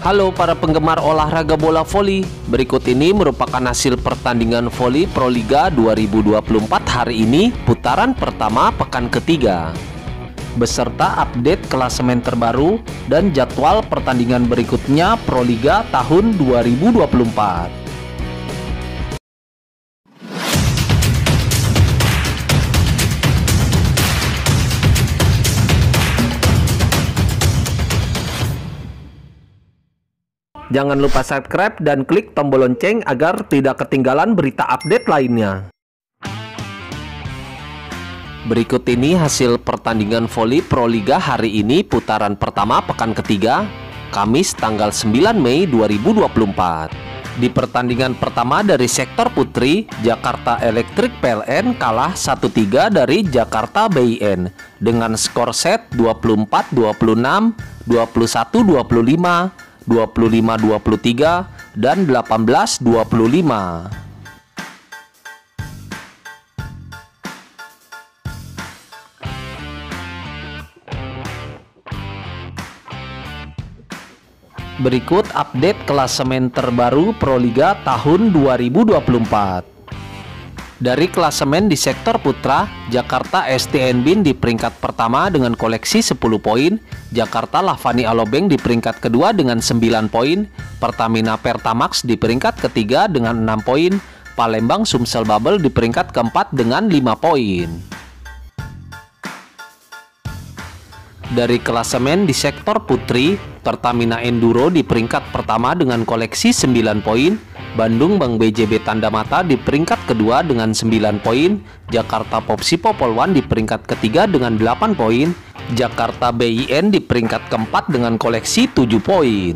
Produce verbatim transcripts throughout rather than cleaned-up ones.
Halo para penggemar olahraga bola voli. Berikut ini merupakan hasil pertandingan voli Proliga dua ribu dua puluh empat hari ini, putaran pertama pekan ketiga, beserta update klasemen terbaru dan jadwal pertandingan berikutnya Proliga tahun dua ribu dua puluh empat. Jangan lupa subscribe dan klik tombol lonceng agar tidak ketinggalan berita update lainnya. Berikut ini hasil pertandingan voli Proliga hari ini putaran pertama pekan ketiga, Kamis tanggal sembilan Mei dua ribu dua puluh empat. Di pertandingan pertama dari sektor putri, Jakarta Electric P L N kalah satu tiga dari Jakarta B I N dengan skor set dua puluh empat dua puluh enam, dua puluh satu dua puluh lima, dua puluh lima dua puluh tiga, dan delapan belas dua puluh lima. Berikut update klasemen terbaru Proliga tahun dua ribu dua puluh empat. Dari klasemen di sektor putra, Jakarta S T N Bin di peringkat pertama dengan koleksi sepuluh poin, Jakarta Lavani Alobeng di peringkat kedua dengan sembilan poin, Pertamina Pertamax di peringkat ketiga dengan enam poin, Palembang Sumsel Bubble di peringkat keempat dengan lima poin. Dari klasemen di sektor putri, Pertamina Enduro di peringkat pertama dengan koleksi sembilan poin, Bandung Bank B J B Tanda Mata di peringkat kedua dengan sembilan poin, Jakarta Popsipo Polwan di peringkat ketiga dengan delapan poin, Jakarta B I N di peringkat keempat dengan koleksi tujuh poin.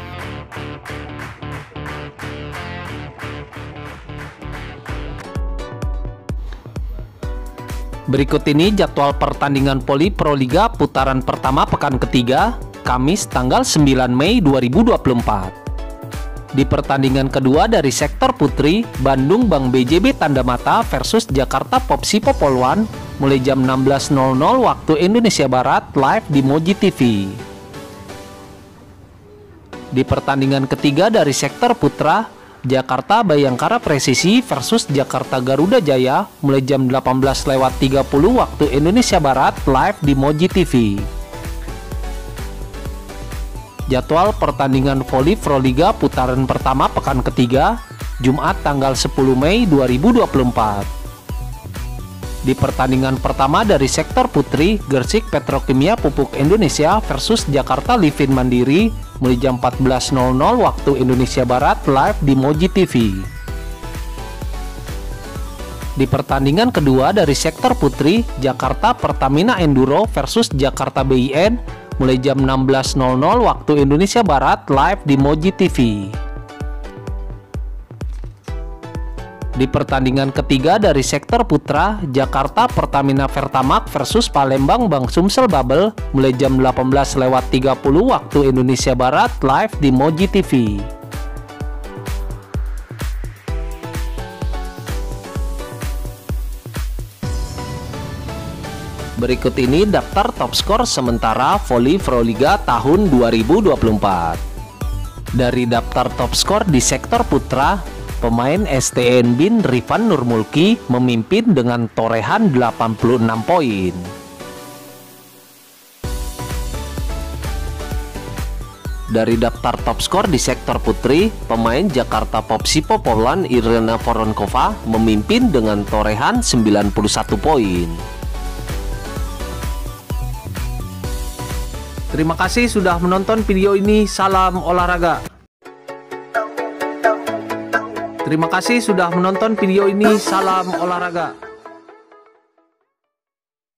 Berikut ini jadwal pertandingan voli Proliga putaran pertama pekan ketiga, Kamis tanggal sembilan Mei dua ribu dua puluh empat. Di pertandingan kedua dari sektor putri, Bandung Bank B J B Tanda Mata versus Jakarta Popsipo Polwan mulai jam enam belas nol nol waktu Indonesia Barat live di Moji T V. Di pertandingan ketiga dari sektor putra, Jakarta Bayangkara Presisi versus Jakarta Garuda Jaya mulai jam delapan belas lewat tiga puluh waktu Indonesia Barat live di Moji T V. Jadwal pertandingan voli Proliga putaran pertama pekan ketiga, Jumat tanggal sepuluh Mei dua ribu dua puluh empat. Di pertandingan pertama dari sektor putri, Gersik Petrokimia Pupuk Indonesia versus Jakarta Livin Mandiri mulai jam empat belas nol nol waktu Indonesia Barat live di Moji T V. Di pertandingan kedua dari sektor putri, Jakarta Pertamina Enduro versus Jakarta B I N mulai jam enam belas nol nol waktu Indonesia Barat live di Moji T V. Di pertandingan ketiga dari sektor putra, Jakarta Pertamina Pertamax versus Palembang Bank Sumsel Bubble mulai jam delapan belas lewat tiga puluh waktu Indonesia Barat live di Moji T V. Berikut ini daftar top skor sementara voli Proliga tahun dua ribu dua puluh empat. Dari daftar top skor di sektor putra, pemain S T N Bin Rifan Nurmulki memimpin dengan torehan delapan puluh enam poin. Dari daftar top skor di sektor putri, pemain Jakarta Popsipo Polwan Irena Voronkova memimpin dengan torehan sembilan puluh satu poin. Terima kasih sudah menonton video ini. Salam olahraga. Terima kasih sudah menonton video ini. Salam olahraga.